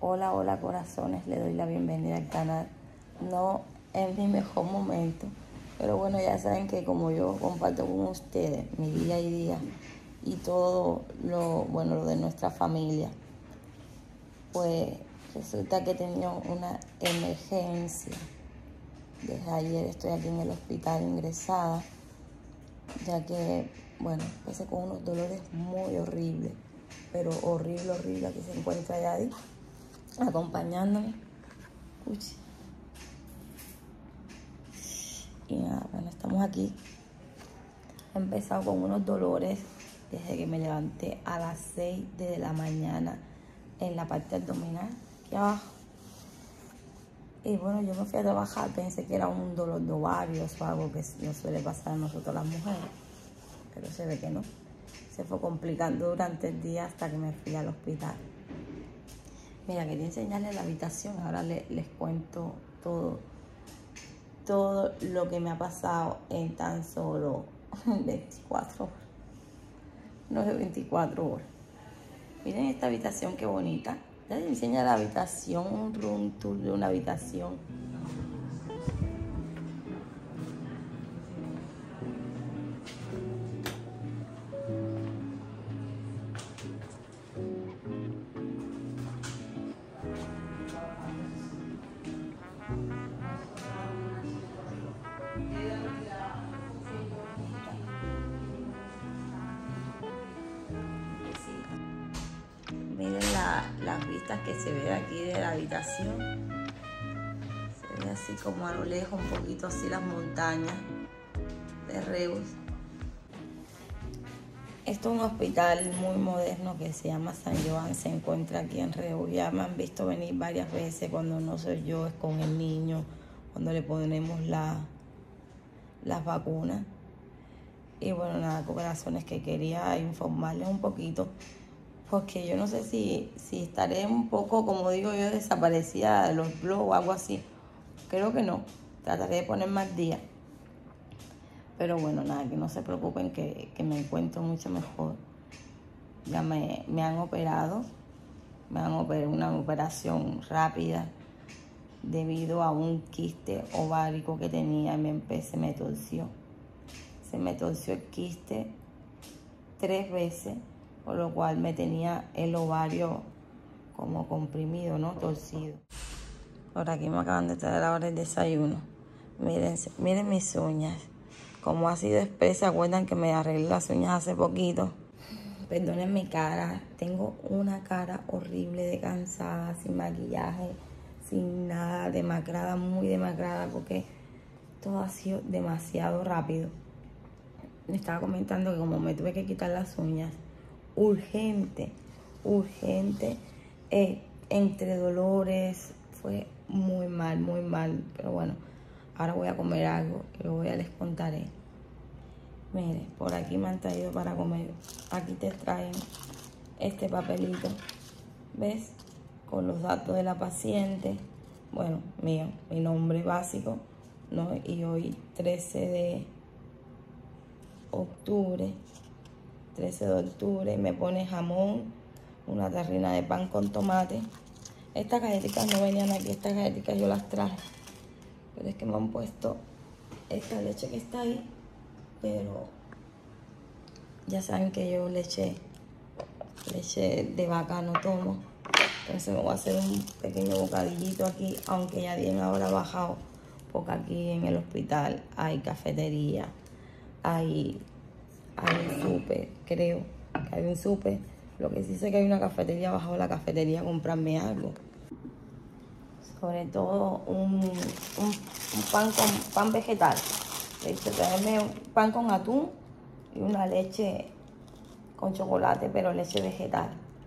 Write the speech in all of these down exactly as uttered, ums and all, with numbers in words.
Hola, hola corazones, le doy la bienvenida al canal. No es mi mejor momento, pero bueno, ya saben que como yo comparto con ustedes mi día y día y todo lo bueno lo de nuestra familia, pues resulta que he tenido una emergencia. Desde ayer estoy aquí en el hospital ingresada, ya que, bueno, empecé con unos dolores muy horribles, pero horrible, horrible. Aquí se encuentra Yadi acompañándome. Uy. Y nada, bueno, estamos aquí. He empezado con unos dolores desde que me levanté a las seis de la mañana en la parte abdominal, aquí abajo. Y bueno, yo me fui a trabajar, pensé que era un dolor de ovarios o algo que nos suele pasar a nosotros las mujeres, pero se ve que no. Se fue complicando durante el día hasta que me fui al hospital. Mira, quería enseñarles la habitación, ahora les, les cuento todo, todo lo que me ha pasado en tan solo veinticuatro horas. No es veinticuatro horas. Miren esta habitación, qué bonita. Ya les enseño la habitación, un room tour de una habitación. Miren la, las vistas que se ve de aquí de la habitación. Se ve así como a lo lejos, un poquito así las montañas de Reus. Esto es un hospital muy moderno que se llama San Joan, se encuentra aquí en Reus. Ya me han visto venir varias veces, cuando no soy yo, es con el niño, cuando le ponemos la, las vacunas. Y bueno, nada, corazones, que quería informarles un poquito, porque yo no sé si, si estaré un poco, como digo yo, desaparecida de los blogs o algo así. Creo que no, trataré de poner más días. Pero bueno, nada, que no se preocupen, que, que me encuentro mucho mejor. Ya me, me han operado, me han operado una operación rápida debido a un quiste ovárico que tenía. Me empecé, me torció. Se me torció el quiste tres veces, por lo cual me tenía el ovario como comprimido, ¿no? Torcido. Por aquí me acaban de traer ahora el desayuno. Miren, miren mis uñas. Como ha sido espesa, acuerdan que me arreglé las uñas hace poquito. Perdonen mi cara, tengo una cara horrible de cansada, sin maquillaje, sin nada, demacrada, muy demacrada, porque todo ha sido demasiado rápido. Me estaba comentando que como me tuve que quitar las uñas, urgente, urgente, eh, entre dolores, fue muy mal, muy mal, pero bueno, ahora voy a comer algo que luego ya les contaré. Mire, por aquí me han traído para comer. Aquí te traen este papelito, ¿ves? Con los datos de la paciente, bueno, mío, mi nombre básico, ¿no? Y hoy trece de octubre, trece de octubre, me pone jamón, una tarrina de pan con tomate. Estas galletitas no venían aquí, estas galletitas yo las traje, pero es que me han puesto esta leche que está ahí, pero ya saben que yo leche, leche de vaca no tomo, entonces me voy a hacer un pequeño bocadillito aquí, aunque ya bien ahora ha bajado, porque aquí en el hospital hay cafetería, hay, hay un súper, creo que hay un súper. Lo que sí sé que hay una cafetería, bajado la cafetería a comprarme algo. Sobre todo un, un, un pan con pan vegetal. Le hice traerme un pan con atún y una leche con chocolate, pero leche vegetal.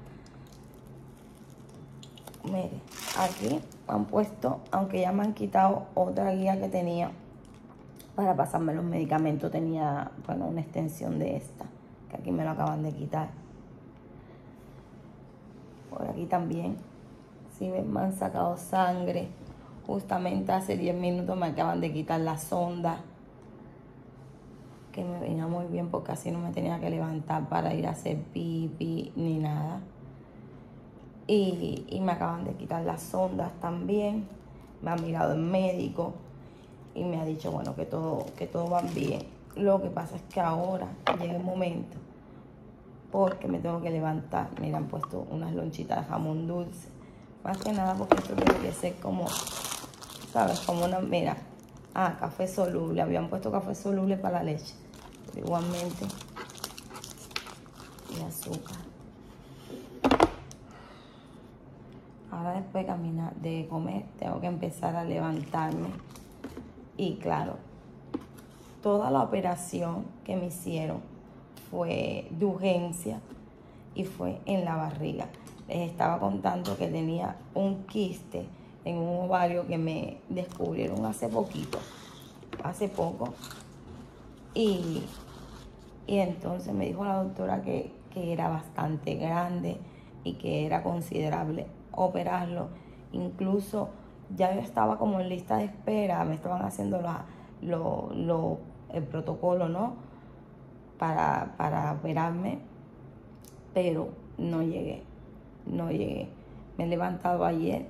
Mire, aquí han puesto, aunque ya me han quitado otra guía que tenía para pasarme los medicamentos, tenía, bueno, una extensión de esta, que aquí me lo acaban de quitar. Por aquí también, si ven, me han sacado sangre. Justamente hace diez minutos me acaban de quitar la sonda, que me venía muy bien porque así no me tenía que levantar para ir a hacer pipi ni nada. y, y me acaban de quitar las sondas también. Me ha mirado el médico y me ha dicho, bueno, que todo, que todo va bien. Lo que pasa es que ahora llega el momento porque me tengo que levantar. Me han puesto unas lonchitas de jamón dulce. Más que nada porque esto tiene que ser como, ¿sabes? Como una, mira, ah, café soluble. Habían puesto café soluble para la leche. Pero igualmente, y azúcar. Ahora después de caminar, de comer, tengo que empezar a levantarme. Y claro, toda la operación que me hicieron fue de urgencia y fue en la barriga. Les estaba contando que tenía un quiste en un ovario que me descubrieron hace poquito, hace poco. Y, y entonces me dijo la doctora que, que era bastante grande y que era considerable operarlo. Incluso ya yo estaba como en lista de espera, me estaban haciendo la, lo, lo, el protocolo, ¿no? Para, para operarme, pero no llegué, no llegué. Me he levantado ayer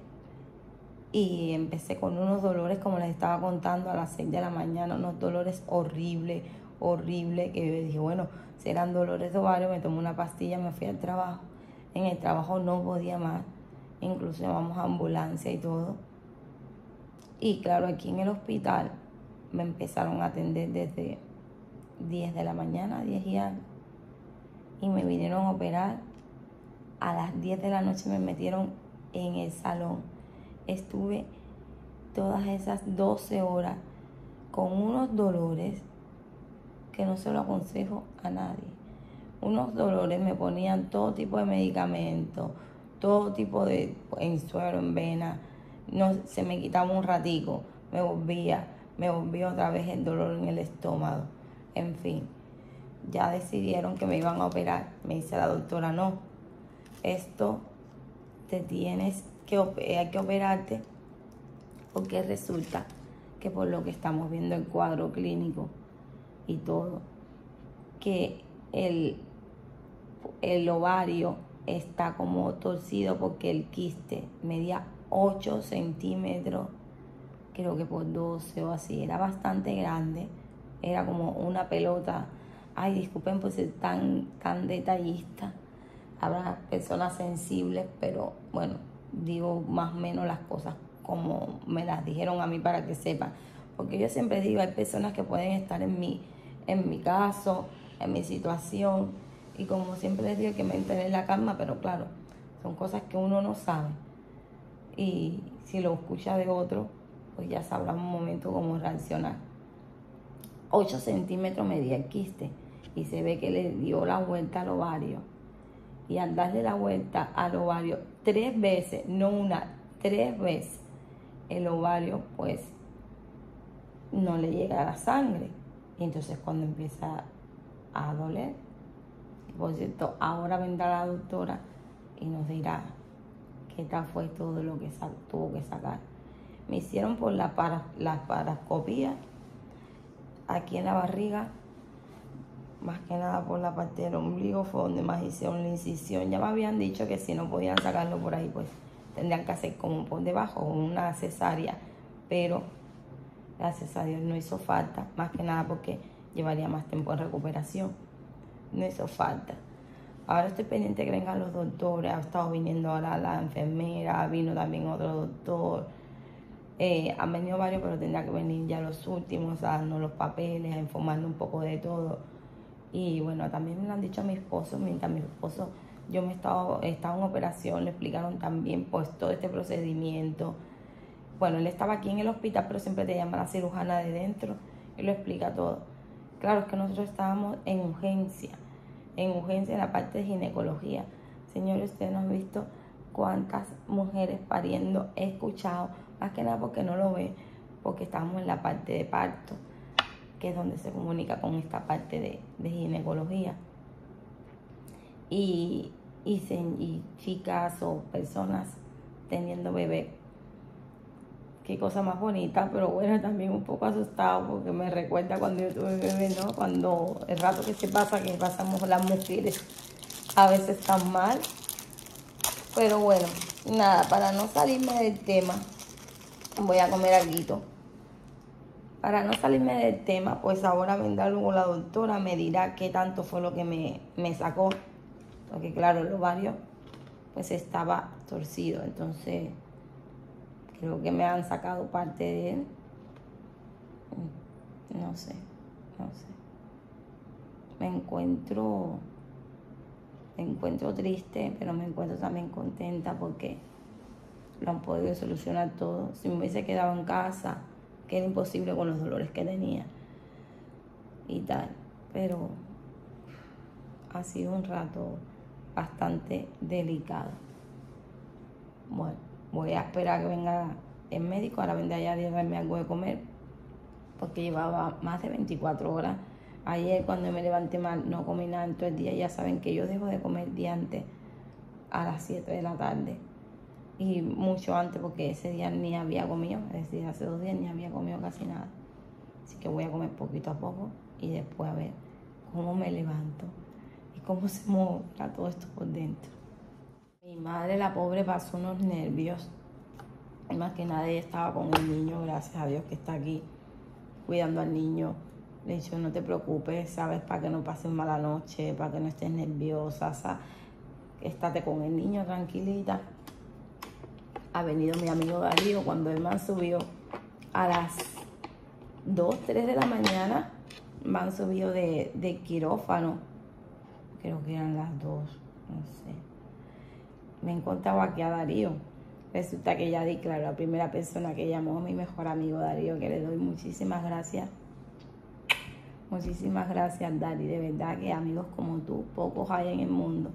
y empecé con unos dolores, como les estaba contando, a las seis de la mañana, unos dolores horribles, horribles, que yo dije, bueno, serán dolores de ovario. Me tomé una pastilla, me fui al trabajo. En el trabajo no podía más, incluso llamamos a ambulancia y todo. Y claro, aquí en el hospital me empezaron a atender desde diez de la mañana, diez y algo. Y me vinieron a operar. A las diez de la noche me metieron en el salón. Estuve todas esas doce horas con unos dolores que no se lo aconsejo a nadie. Unos dolores, me ponían todo tipo de medicamentos, todo tipo de, en suero, en vena. No, se me quitaba un ratico, me volvía, me volvía otra vez el dolor en el estómago. En fin, ya decidieron que me iban a operar. Me dice la doctora, no, esto te tienes que, hay que operarte porque resulta que por lo que estamos viendo el cuadro clínico y todo, que el, el ovario está como torcido porque el quiste medía ocho centímetros, creo que por doce o así, era bastante grande, era como una pelota. Ay, disculpen por ser tan, tan detallista, habrá personas sensibles, pero bueno, digo más o menos las cosas como me las dijeron a mí para que sepan, porque yo siempre digo, hay personas que pueden estar en mi, en mi caso, en mi situación, y como siempre les digo, que me entren en la calma, pero claro, son cosas que uno no sabe, y si lo escucha de otro, pues ya sabrá un momento cómo reaccionar. ocho centímetros medía el quiste, y se ve que le dio la vuelta al ovario, y al darle la vuelta al ovario tres veces, no una, tres veces, el ovario pues no le llega la sangre, y entonces cuando empieza a doler, por cierto, ahora vendrá la doctora y nos dirá qué tal fue todo lo que tuvo que sacar. Me hicieron por la, para, la paroscopía aquí en la barriga, más que nada por la parte del ombligo, fue donde más hicieron la incisión. Ya me habían dicho que si no podían sacarlo por ahí, pues tendrían que hacer como por debajo, una cesárea, pero la cesárea no hizo falta, más que nada porque llevaría más tiempo en recuperación. No hizo falta. Ahora estoy pendiente que vengan los doctores. Ha estado viniendo ahora la enfermera, vino también otro doctor. Eh, han venido varios, pero tendrá que venir ya los últimos a darnos los papeles, a informarnos un poco de todo. Y bueno, también me lo han dicho a mi esposo, mientras mi esposo, yo me estaba, estaba en operación, le explicaron también pues todo este procedimiento. Bueno, él estaba aquí en el hospital, pero siempre te llama la cirujana de dentro y lo explica todo. Claro, es que nosotros estábamos en urgencia, en urgencia en la parte de ginecología. Señores, ustedes no han visto cuántas mujeres pariendo he escuchado, más que nada porque no lo ve, porque estábamos en la parte de parto, que es donde se comunica con esta parte de, de ginecología. Y, y, se, y chicas o personas teniendo bebé. Qué cosa más bonita, pero bueno, también un poco asustado porque me recuerda cuando yo tuve bebé, ¿no? Cuando el rato que se pasa, que pasamos las mujeres a veces tan mal. Pero bueno, nada, para no salirme del tema, voy a comer alguito. Para no salirme del tema, pues ahora vendrá luego la doctora, me dirá qué tanto fue lo que me, me sacó. Porque claro, el ovario pues estaba torcido, entonces creo que me han sacado parte de él. No sé, no sé. Me encuentro, me encuentro triste, pero me encuentro también contenta porque lo han podido solucionar todo. Si me hubiese quedado en casa, que era imposible con los dolores que tenía y tal, pero ha sido un rato bastante delicado. Bueno, voy a esperar que venga el médico, ahora vendrá ya a darme algo de comer, porque llevaba más de veinticuatro horas. Ayer cuando me levanté mal no comí nada en todo el día. Ya saben que yo dejo de comer el día antes a las siete de la tarde. Y mucho antes porque ese día ni había comido, es decir, hace dos días ni había comido casi nada. Así que voy a comer poquito a poco y después a ver cómo me levanto y cómo se mueve todo esto por dentro. Mi madre, la pobre, pasó unos nervios. Y más que nada ella estaba con el niño, gracias a Dios que está aquí cuidando al niño. Le he dicho, no te preocupes, ¿sabes? Para que no pases mala noche, para que no estés nerviosa, ¿sabes? Estate con el niño tranquilita. Ha venido mi amigo Darío cuando él me subió a las dos, tres de la mañana. Me han subido de, de quirófano. Creo que eran las dos, no sé. Me encontraba aquí a Darío. Resulta que ya di, claro, la primera persona que llamó a mi mejor amigo Darío, que le doy muchísimas gracias. Muchísimas gracias, Dari. De verdad que amigos como tú, pocos hay en el mundo.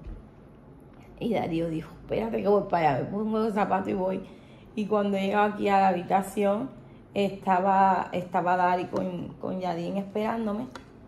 Y Darío dijo, espérate que voy para allá, me pongo los zapatos y voy. Y cuando llegaba aquí a la habitación, estaba, estaba Dari con, con Yadín esperándome.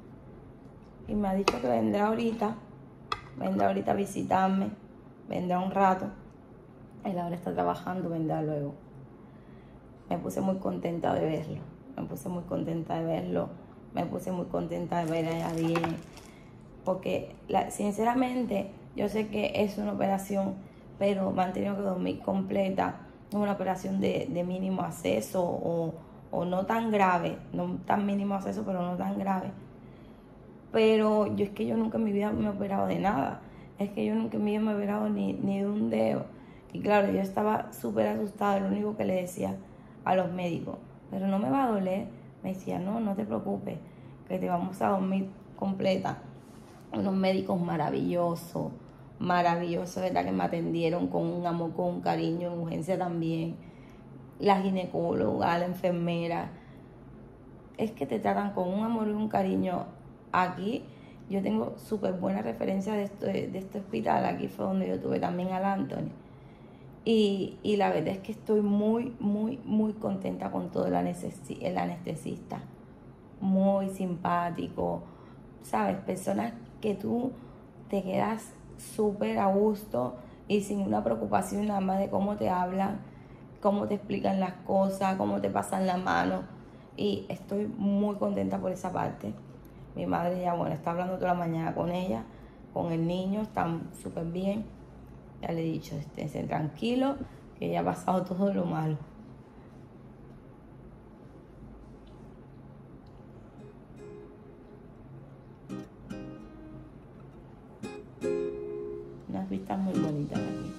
Y me ha dicho que vendrá ahorita, vendrá ahorita a visitarme, vendrá un rato. Él ahora está trabajando, vendrá luego. Me puse muy contenta de verlo, me puse muy contenta de verlo, me puse muy contenta de ver a Yadín. Porque la, sinceramente yo sé que es una operación, pero me han tenido que dormir completa. Es una operación de, de mínimo acceso o, o no tan grave, no tan mínimo acceso, pero no tan grave. Pero yo es que yo nunca en mi vida me he operado de nada. Es que yo nunca en mi vida me he operado ni, ni de un dedo. Y claro, yo estaba súper asustada. Lo único que le decía a los médicos, pero no me va a doler. Me decía, no, no te preocupes, que te vamos a dormir completa. Unos médicos maravillosos, maravillosos, ¿verdad? Que me atendieron con un amor, con un cariño, en urgencia también. La ginecóloga, la enfermera. Es que te tratan con un amor y un cariño. Aquí yo tengo súper buena referencia de, esto, de este hospital. Aquí fue donde yo tuve también al Anthony. Y, y la verdad es que estoy muy, muy, muy contenta con todo el, anestesi el anestesista. Muy simpático, ¿sabes? Personas que tú te quedas súper a gusto y sin una preocupación nada más de cómo te hablan, cómo te explican las cosas, cómo te pasan la mano. Y estoy muy contenta por esa parte. Mi madre ya, bueno, está hablando toda la mañana con ella, con el niño, están súper bien. Ya le he dicho, esténse tranquilo, que ya ha pasado todo lo malo. Unas vistas muy bonitas aquí.